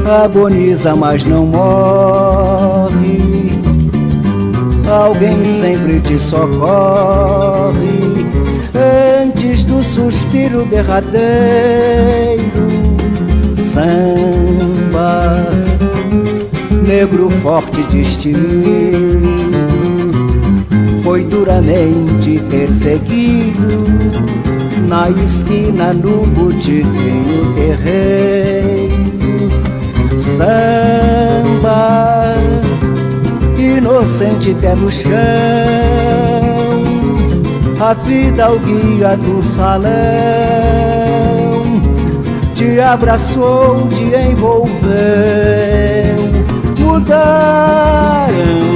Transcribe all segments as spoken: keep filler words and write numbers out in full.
agoniza, mas não morre. Alguém sempre te socorre antes do suspiro derradeiro. Samba, negro forte destemido, foi duramente perseguido na esquina, no botequim, no terreiro. Samba, inocente pé no chão, a vida o guia do salão, te abraçou, te envolveu. Mudaram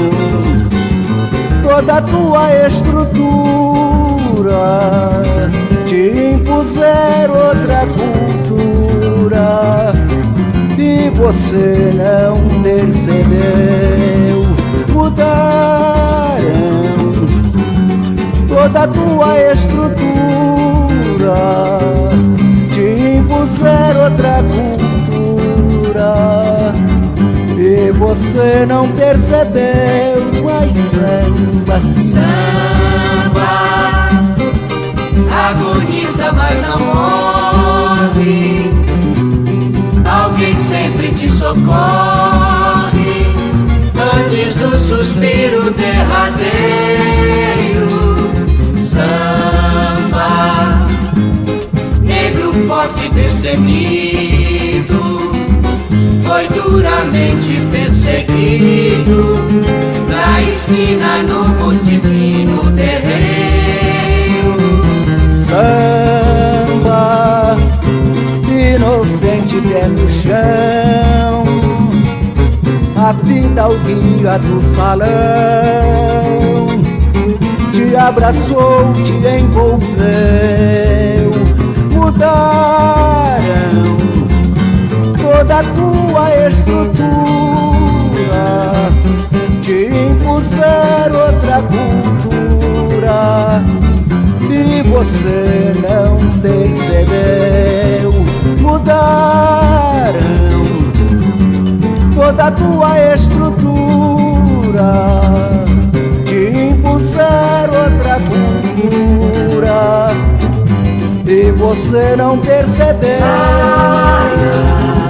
toda a tua estrutura, te impuseram outra cultura e você não percebeu. Mudaram toda a tua estrutura, te impuseram outra cultura e você não percebeu. Mas samba, samba, agoniza, mas não morre. Alguém sempre te socorre antes do suspiro derradeiro. Samba, negro forte destemido, foi duramente perseguido na esquina, no botequim, no terreiro. Samba, inocente pé no chão, a vida o guia do salão, te abraçou, te envolveu. Mudaram toda a tua estrutura, te impuseram outra cultura e você não percebeu. Mudaram toda a tua estrutura, te impuseram outra cultura e você não percebeu.